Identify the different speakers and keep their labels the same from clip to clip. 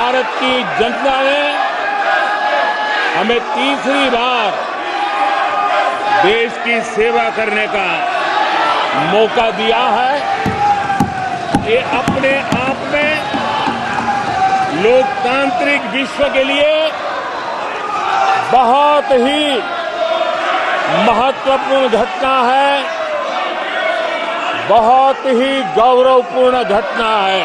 Speaker 1: भारत की जनता ने हमें तीसरी बार देश की सेवा करने का मौका दिया है। ये अपने आप में लोकतांत्रिक विश्व के लिए बहुत ही महत्वपूर्ण घटना है, बहुत ही गौरवपूर्ण घटना है।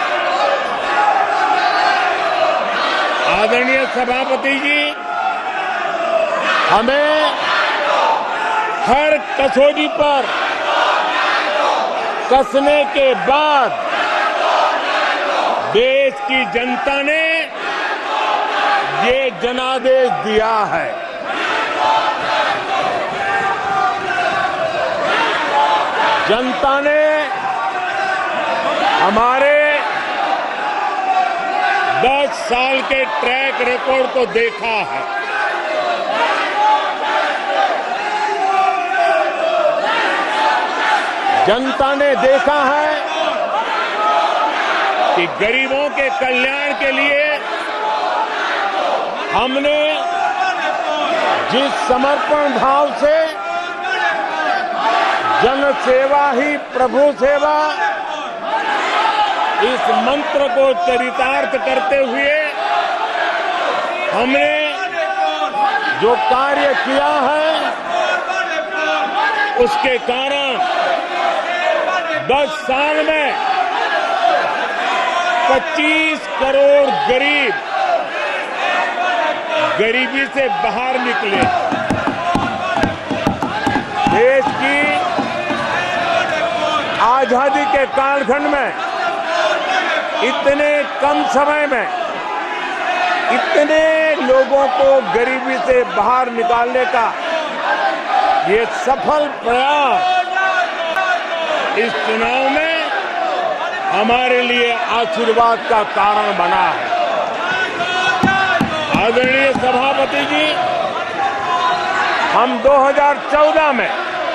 Speaker 1: आदरणीय सभापति जी, हमें हर कसौटी पर कसने के बाद देश की जनता ने ये जनादेश दिया है। जनता ने हमारे 10 साल के ट्रैक रिकॉर्ड को देखा है। जनता ने देखा है कि गरीबों के कल्याण के लिए हमने जिस समर्पण भाव से जन सेवा ही प्रभु सेवा इस मंत्र को चरितार्थ करते हुए हमने जो कार्य किया है, उसके कारण 10 साल में 25 करोड़ गरीब गरीबी से बाहर निकले। देश की आजादी के कालखंड में इतने कम समय में इतने लोगों को गरीबी से बाहर निकालने का ये सफल प्रयास इस चुनाव में हमारे लिए आशीर्वाद का कारण बना है। आदरणीय सभापति जी, हम 2014 में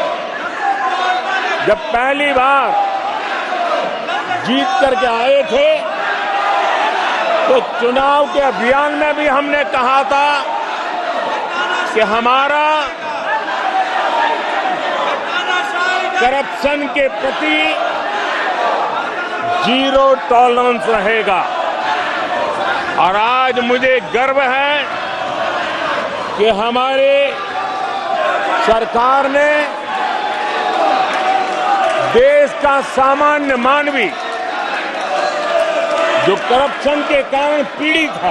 Speaker 1: जब पहली बार जीत करके आए थे तो चुनाव के अभियान में भी हमने कहा था कि हमारा करप्शन के प्रति 0 टॉलरेंस रहेगा। और आज मुझे गर्व है कि हमारे सरकार ने देश का सामान्य मानवी जो करप्शन के कारण पीड़ित है,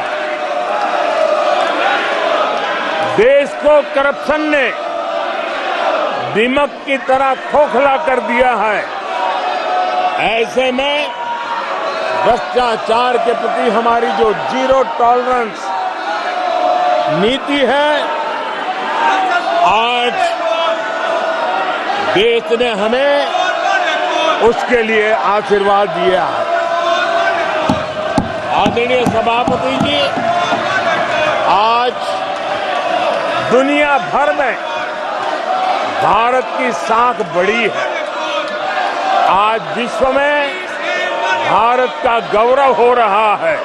Speaker 1: देश को करप्शन ने दीमक की तरह खोखला कर दिया है। ऐसे में भ्रष्टाचार के प्रति हमारी जो 0 टॉलरेंस नीति है, आज देश ने हमें उसके लिए आशीर्वाद दिया है। आदरणीय सभापति जी, आज दुनिया भर में भारत की साख बढ़ी है। आज विश्व में भारत का गौरव हो रहा है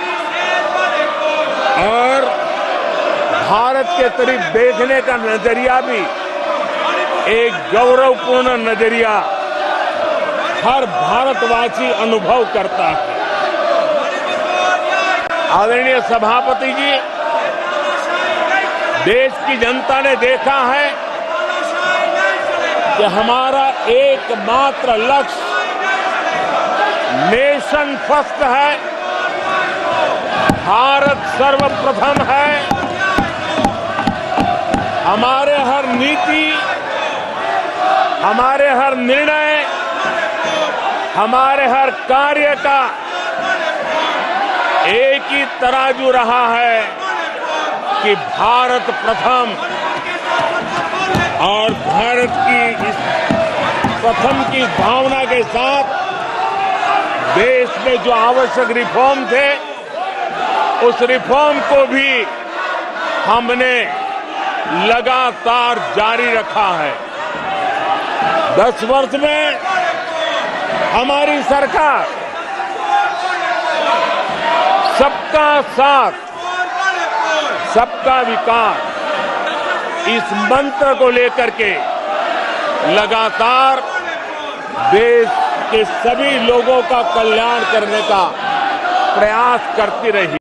Speaker 1: और भारत के तरफ देखने का नजरिया भी एक गौरवपूर्ण नजरिया हर भारतवासी अनुभव करता है। आदरणीय सभापति जी, देश की जनता ने देखा है कि हमारा एकमात्र लक्ष्य नेशन फर्स्ट है, भारत सर्वप्रथम है। हमारे हर नीति, हमारे हर निर्णय, हमारे हर कार्य का एक ही तराजू रहा है कि भारत प्रथम। और भारत की इस प्रथम की भावना के साथ देश में जो आवश्यक रिफॉर्म थे, उस रिफॉर्म को भी हमने लगातार जारी रखा है। 10 वर्ष में हमारी सरकार सबका साथ, सबका विकास, इस मंत्र को लेकर के लगातार देश के सभी लोगों का कल्याण करने का प्रयास करती रही।